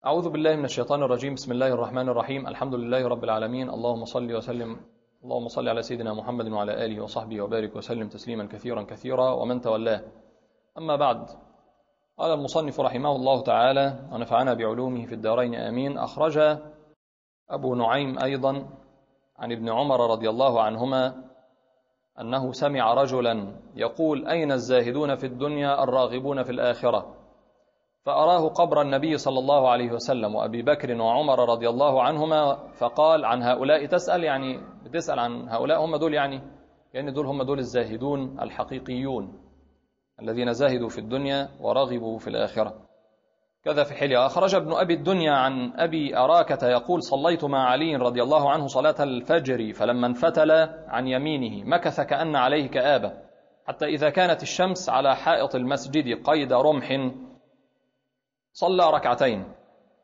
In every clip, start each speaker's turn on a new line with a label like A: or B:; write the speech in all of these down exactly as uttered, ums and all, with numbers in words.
A: أعوذ بالله من الشيطان الرجيم. بسم الله الرحمن الرحيم. الحمد لله رب العالمين. اللهم صل وسلم اللهم صل على سيدنا محمد وعلى آله وصحبه وبارك وسلم تسليما كثيرا كثيرا ومن تولاه. أما بعد، قال المصنف رحمه الله تعالى ونفعنا بعلومه في الدارين آمين. أخرج أبو نعيم أيضا عن ابن عمر رضي الله عنهما أنه سمع رجلا يقول: أين الزاهدون في الدنيا الراغبون في الآخرة؟ فأراه قبر النبي صلى الله عليه وسلم وأبي بكر وعمر رضي الله عنهما، فقال: عن هؤلاء تسأل؟ يعني بتسأل عن هؤلاء، هم دول يعني يعني دول هم دول الزاهدون الحقيقيون الذين زاهدوا في الدنيا ورغبوا في الآخرة. كذا في حلية. أخرج ابن أبي الدنيا عن أبي أراكة يقول: صليت مع علي رضي الله عنه صلاة الفجر، فلما انفتل عن يمينه مكث كأن عليه كآبة، حتى إذا كانت الشمس على حائط المسجد قيد رمح صلى ركعتين.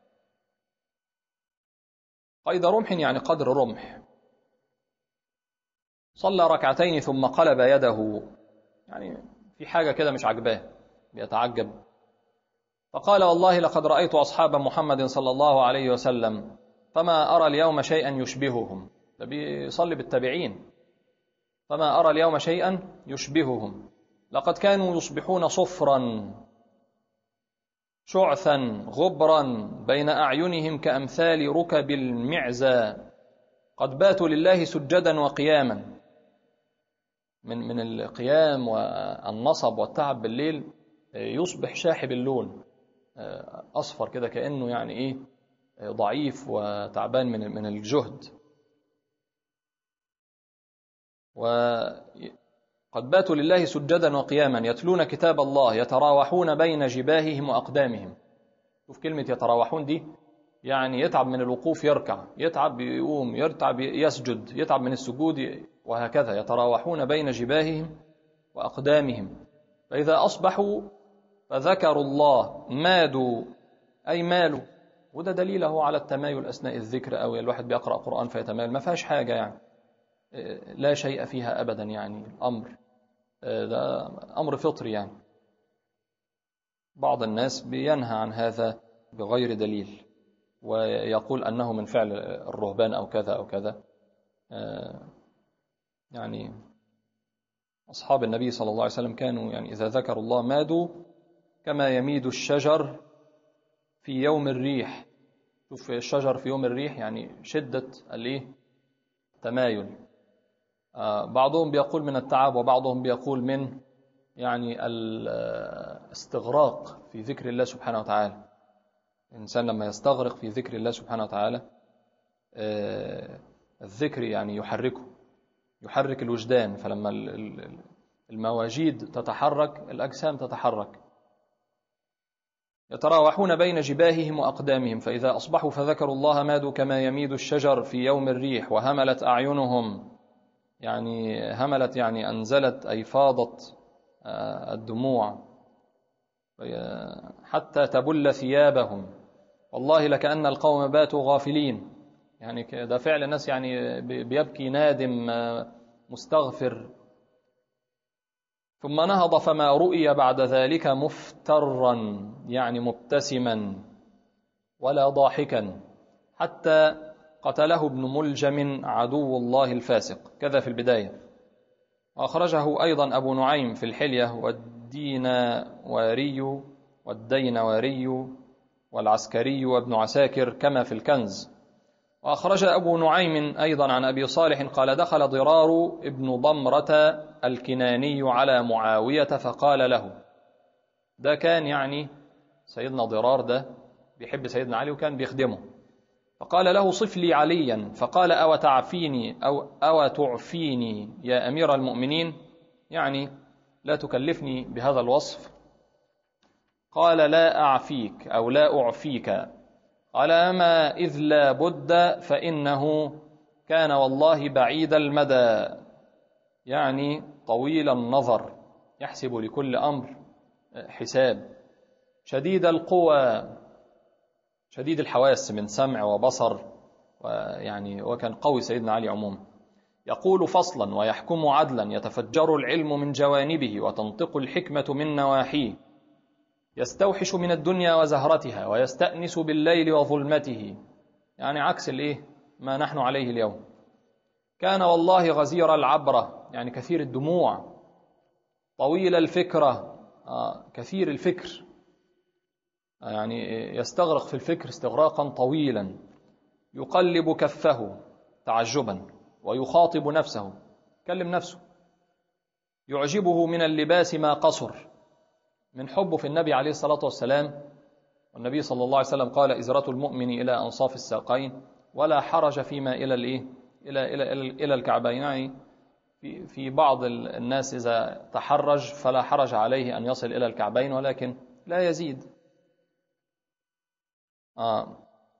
A: قيد رمح يعني قدر رمح. صلى ركعتين ثم قلب يده، يعني في حاجة كده مش عجباه، بيتعجب. فقال: والله لقد رأيت أصحاب محمد صلى الله عليه وسلم فما أرى اليوم شيئا يشبههم. ده بيصلي بالتابعين. فما أرى اليوم شيئا يشبههم، لقد كانوا يصبحون صفرا شعثا غبرا بين أعينهم كأمثال ركب المعزى، قد باتوا لله سجدا وقياما. من من القيام والنصب والتعب بالليل يصبح شاحب اللون، أصفر كده، كأنه يعني إيه ضعيف وتعبان من من الجهد. وقد باتوا لله سجدا وقياما يتلون كتاب الله يتراوحون بين جباههم وأقدامهم. شوف كلمة يتراوحون دي، يعني يتعب من الوقوف يركع، يتعب يقوم، يتعب يسجد، يتعب من السجود، وهكذا. يتراوحون بين جباههم وأقدامهم، فإذا أصبحوا فذكروا الله مادوا، أي مالوا. وده دليله على التمايل أثناء الذكر، أو الواحد بيقرأ قرآن فيتمايل، ما فيهاش حاجة يعني، لا شيء فيها أبدا. يعني الأمر ده أمر فطري. يعني بعض الناس بينهى عن هذا بغير دليل، ويقول أنه من فعل الرهبان أو كذا أو كذا. يعني أصحاب النبي صلى الله عليه وسلم كانوا يعني إذا ذكروا الله مادوا كما يميد الشجر في يوم الريح. شوف الشجر في يوم الريح، يعني شدة الايه تمايل. بعضهم بيقول من التعب، وبعضهم بيقول من يعني الاستغراق في ذكر الله سبحانه وتعالى. الإنسان لما يستغرق في ذكر الله سبحانه وتعالى، الذكر يعني يحركه، يحرك الوجدان. فلما المواجيد تتحرك الأجسام تتحرك. يتراوحون بين جباههم وأقدامهم، فإذا أصبحوا فذكروا الله مادوا كما يميد الشجر في يوم الريح، وهملت أعينهم، يعني هملت يعني أنزلت أي فاضت الدموع، حتى تبل ثيابهم. والله لكأن القوم باتوا غافلين، يعني ده فعل الناس، يعني بيبكي نادم مستغفر. ثم نهض فما رؤي بعد ذلك مفترا، يعني مبتسما ولا ضاحكا، حتى قتله ابن ملجم عدو الله الفاسق. كذا في البداية. وأخرجه أيضا أبو نعيم في الحلية والدينواري والدينواري والعسكري وابن عساكر كما في الكنز. وأخرج أبو نعيم أيضا عن أبي صالح قال: دخل ضرار ابن ضمرة الكناني على معاوية فقال له، ده كان يعني سيدنا ضرار ده بيحب سيدنا علي وكان بيخدمه، فقال له: صف لي عليا. فقال: أو تعفيني أو, أو تعفيني يا أمير المؤمنين، يعني لا تكلفني بهذا الوصف. قال: لا أعفيك أو لا أعفيك. قال: أما إذ لا بد فإنه كان والله بعيد المدى، يعني طويل النظر، يحسب لكل أمر حساب، شديد القوى، شديد الحواس من سمع وبصر، ويعني وكان قوي سيدنا علي عموما. يقول فصلا ويحكم عدلا، يتفجر العلم من جوانبه وتنطق الحكمة من نواحيه، يستوحش من الدنيا وزهرتها ويستأنس بالليل وظلمته، يعني عكس الإيه ما نحن عليه اليوم. كان والله غزير العبرة، يعني كثير الدموع، طويل الفكرة، آه كثير الفكر، يعني يستغرق في الفكر استغراقا طويلا، يقلب كفه تعجبا ويخاطب نفسه، كلم نفسه، يعجبه من اللباس ما قصر، من حبه في النبي عليه الصلاة والسلام. والنبي صلى الله عليه وسلم قال: إزرة المؤمن إلى أنصاف الساقين ولا حرج فيما إلى الإيه إلى إلى إلى, إلى الكعبين. يعني في في بعض الناس إذا تحرج فلا حرج عليه أن يصل إلى الكعبين، ولكن لا يزيد. آه.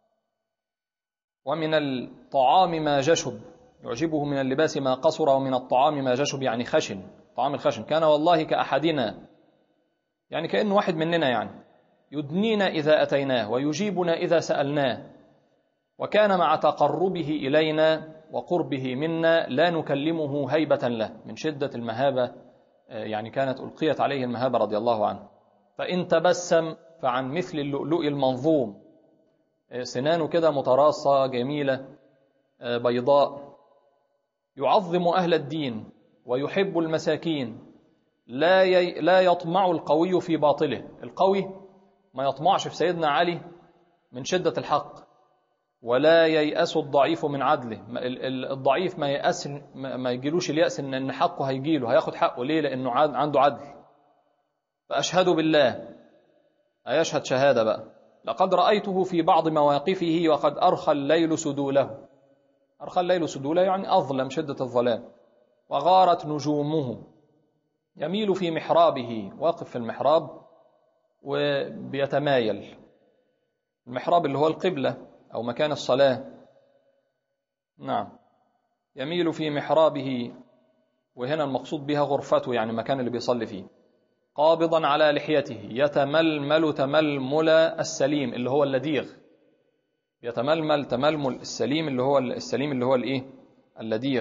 A: ومن الطعام ما جشب، يعجبه من اللباس ما قصر، ومن الطعام ما جشب يعني خشن، طعام الخشن. كان والله كأحدنا، يعني كأنه واحد مننا، يعني يدنينا إذا أتيناه ويجيبنا إذا سألناه. وكان مع تقربه إلينا وقربه منا لا نكلمه هيبة له، من شدة المهابة، يعني كانت ألقيت عليه المهابة رضي الله عنه. فإن تبسم فعن مثل اللؤلؤ المنظوم، سنانه كده متراصة جميلة بيضاء. يعظم أهل الدين ويحب المساكين، لا ي... لا يطمع القوي في باطله. القوي ما يطمعش في سيدنا علي من شدة الحق، ولا ييأس الضعيف من عدله. الضعيف ما ييأس، ما يجيلوش اليأس إن حقه هيجيله، هياخد حقه. ليه؟ لأنه عنده عدل. فأشهد بالله، أيشهد شهادة بقى: لقد رأيته في بعض مواقفه وقد أرخى الليل سدوله. أرخى الليل سدوله يعني أظلم، شدة الظلام. وغارت نجومه، يميل في محرابه، واقف في المحراب وبيتمايل. المحراب اللي هو القبلة أو مكان الصلاة. نعم، يميل في محرابه، وهنا المقصود بها غرفته، يعني المكان اللي بيصلي فيه. قابضا على لحيته، يتململ تململ السليم اللي هو اللديغ، يتململ تململ السليم اللي هو السليم اللي هو الايه اللديغ.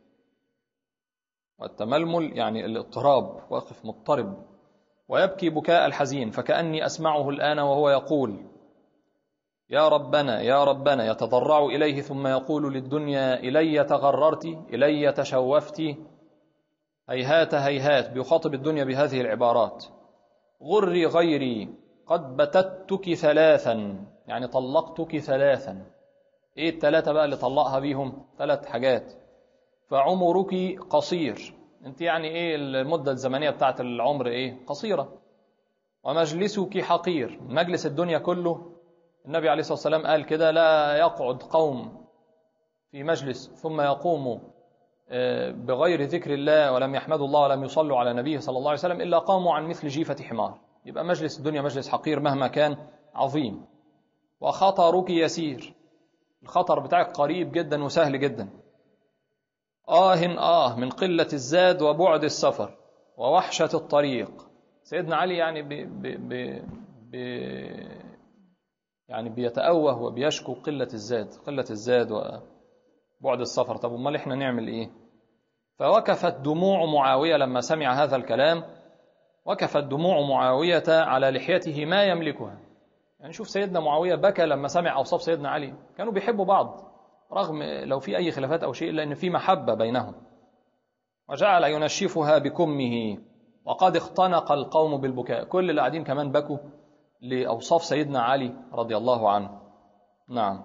A: والتململ يعني الاضطراب، واقف مضطرب. ويبكي بكاء الحزين، فكأني أسمعه الآن وهو يقول: يا ربنا يا ربنا، يتضرع إليه ثم يقول للدنيا: إلي تغررت، إلي تشوفت، هيهات هيهات. بيخاطب الدنيا بهذه العبارات: غري غيري، قد بتتك ثلاثا، يعني طلقتك ثلاثا. ايه الثلاثة بقى اللي طلقها بيهم؟ ثلاث حاجات. فعمرك قصير، انت يعني ايه المدة الزمنية بتاعت العمر؟ ايه؟ قصيرة. ومجلسك حقير، مجلس الدنيا كله، النبي عليه الصلاة والسلام قال كده: لا يقعد قوم في مجلس ثم يقوموا بغير ذكر الله ولم يحمدوا الله ولم يصلوا على نبيه صلى الله عليه وسلم إلا قاموا عن مثل جيفة حمار. يبقى مجلس الدنيا مجلس حقير مهما كان عظيم. وخطرك يسير، الخطر بتاعك قريب جدا وسهل جدا. آه آه من قلة الزاد وبعد السفر ووحشة الطريق. سيدنا علي يعني بي بي بي بي يعني بيتأوه وبيشكو قلة الزاد، قلة الزاد وبعد السفر. طب امال احنا نعمل ايه؟ فوقفت دموع معاوية لما سمع هذا الكلام، وقفت دموع معاوية على لحيته ما يملكها. يعني شوف سيدنا معاوية بكى لما سمع أوصاف سيدنا علي. كانوا بيحبوا بعض رغم لو في أي خلافات أو شيء، إلا أن في محبة بينهم. وجعل ينشفها بكمه، وقد اختنق القوم بالبكاء. كل اللي قاعدين كمان بكوا لأوصاف سيدنا علي رضي الله عنه. نعم.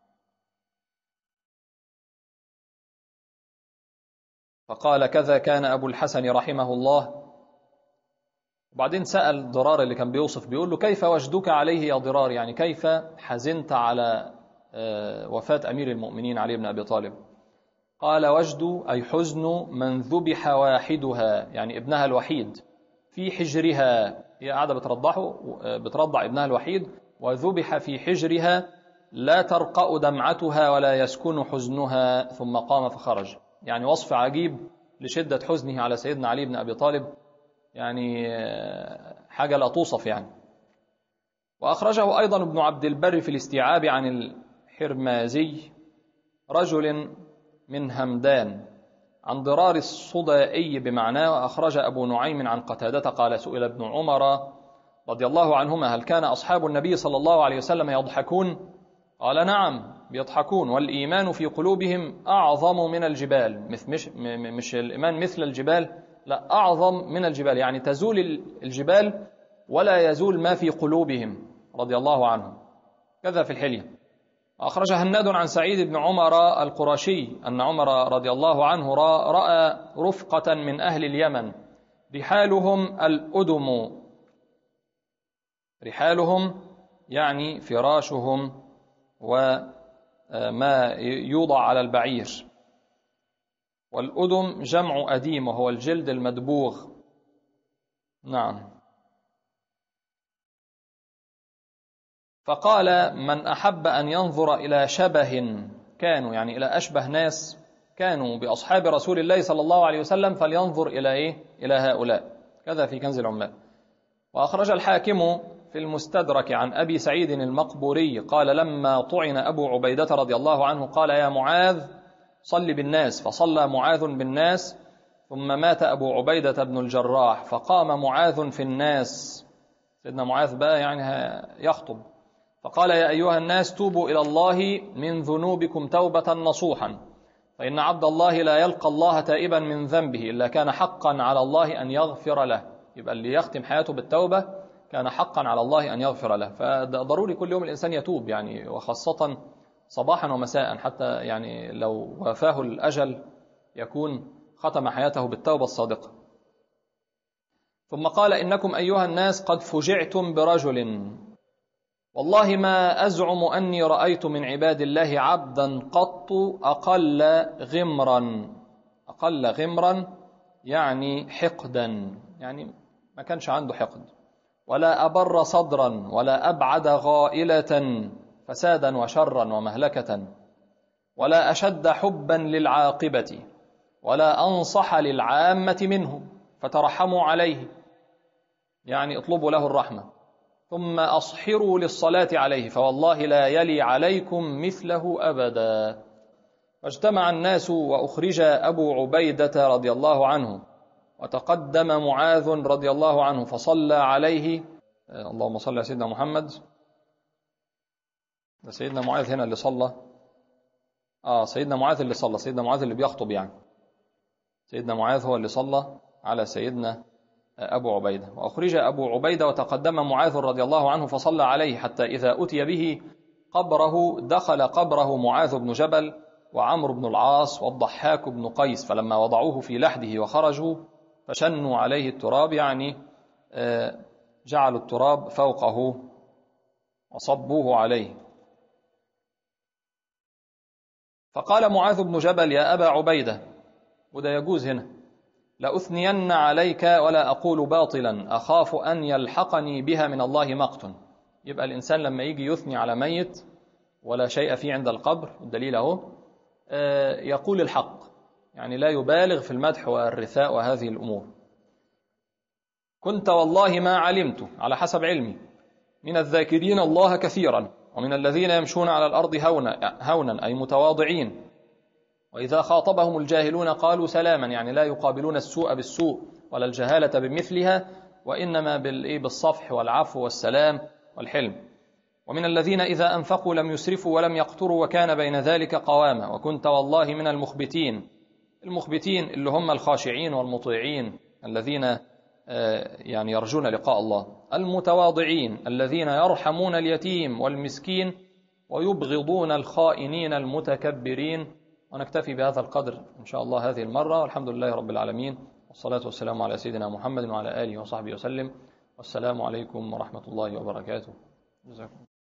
A: فقال: كذا كان أبو الحسن رحمه الله. وبعدين سأل ضرار اللي كان بيوصف، بيقول له: كيف وجدك عليه يا ضرار؟ يعني كيف حزنت على وفاة أمير المؤمنين علي بن أبي طالب؟ قال: وجد أي حزن من ذبح واحدها، يعني ابنها الوحيد، في حجرها. هي قاعدة بترضعه، بترضع ابنها الوحيد، وذبح في حجرها، لا ترقأ دمعتها ولا يسكن حزنها، ثم قام فخرج. يعني وصف عجيب لشدة حزنه على سيدنا علي بن أبي طالب، يعني حاجة لا توصف يعني. وأخرجه أيضا ابن عبد البر في الاستيعاب عن الحرمازي، رجل من همدان، عن ضرار الصدائي بمعناه. وأخرج أبو نعيم عن قتادة قال: سئل ابن عمر رضي الله عنهما: هل كان أصحاب النبي صلى الله عليه وسلم يضحكون؟ قال: نعم بيضحكون، والإيمان في قلوبهم أعظم من الجبال. مش, مش الإيمان مثل الجبال، لا، أعظم من الجبال، يعني تزول الجبال ولا يزول ما في قلوبهم رضي الله عنهم. كذا في الحلية. أخرج هناد عن سعيد بن عمر القرشي أن عمر رضي الله عنه رأى رفقة من أهل اليمن رحالهم الأدم، رحالهم يعني فراشهم وما يوضع على البعير، والأدم جمع أديم وهو الجلد المدبوغ. نعم. فقال: من أحب أن ينظر إلى شبه كانوا، يعني إلى أشبه ناس كانوا بأصحاب رسول الله صلى الله عليه وسلم، فلينظر إلى إيه؟ إلى هؤلاء. كذا في كنز العمال. وأخرج الحاكم في المستدرك عن أبي سعيد المقبوري قال: لما طعن أبو عبيدة رضي الله عنه قال: يا معاذ صل بالناس، فصلى معاذ بالناس، ثم مات أبو عبيدة بن الجراح، فقام معاذ في الناس، سيدنا معاذ بقى يعني يخطب، فقال: يا أيها الناس توبوا إلى الله من ذنوبكم توبة نصوحا، فإن عبد الله لا يلقى الله تائبا من ذنبه إلا كان حقا على الله أن يغفر له. يبقى اللي يختم حياته بالتوبة كان حقا على الله أن يغفر له. فضروري كل يوم الإنسان يتوب يعني، وخاصة صباحا ومساء، حتى يعني لو وافاه الأجل يكون ختم حياته بالتوبة الصادقة. ثم قال: إنكم أيها الناس قد فجعتم برجل، والله ما أزعم أني رأيت من عباد الله عبدا قط أقل غمرا، أقل غمرا يعني حقدا، يعني ما كانش عنده حقد، ولا أبر صدرا، ولا أبعد غائلة فسادا وشرا ومهلكة، ولا أشد حبا للعاقبة، ولا أنصح للعامة منه، فترحموا عليه، يعني اطلبوا له الرحمة، ثم أصحروا للصلاة عليه، فوالله لا يلي عليكم مثله أبدا. فاجتمع الناس وأخرج أبو عبيدة رضي الله عنه، وتقدم معاذ رضي الله عنه فصلى عليه. اللهم صل على سيدنا محمد. ده سيدنا معاذ هنا اللي صلى، آه سيدنا معاذ اللي صلى، سيدنا معاذ اللي بيخطب يعني، سيدنا معاذ هو اللي صلى على سيدنا أبو عبيدة. وأخرج أبو عبيدة وتقدم معاذ رضي الله عنه فصلى عليه، حتى إذا أتي به قبره دخل قبره معاذ بن جبل وعمرو بن العاص والضحاك بن قيس، فلما وضعوه في لحده وخرجوا فشنوا عليه التراب، يعني جعلوا التراب فوقه وصبوه عليه. فقال معاذ بن جبل: يا أبا عبيدة، وده يجوز هنا، لأثنين عليك ولا أقول باطلا، أخاف أن يلحقني بها من الله مقت. يبقى الإنسان لما يجي يثني على ميت ولا شيء فيه عند القبر، الدليل اهو، يقول الحق، يعني لا يبالغ في المدح والرثاء وهذه الأمور. كنت والله ما علمت، على حسب علمي، من الذاكرين الله كثيرا، ومن الذين يمشون على الأرض هونا, هونا أي متواضعين، وإذا خاطبهم الجاهلون قالوا سلاما، يعني لا يقابلون السوء بالسوء ولا الجهالة بمثلها، وإنما بالصفح والعفو والسلام والحلم. ومن الذين إذا أنفقوا لم يسرفوا ولم يقتروا وكان بين ذلك قواما. وكنت والله من المخبتين، المخبتين اللي هم الخاشعين والمطيعين الذين يعني يرجون لقاء الله، المتواضعين الذين يرحمون اليتيم والمسكين ويبغضون الخائنين المتكبرين. ونكتفي بهذا القدر إن شاء الله هذه المرة، والحمد لله رب العالمين، والصلاة والسلام على سيدنا محمد وعلى آله وصحبه وسلم، والسلام عليكم ورحمة الله وبركاته. جزاكم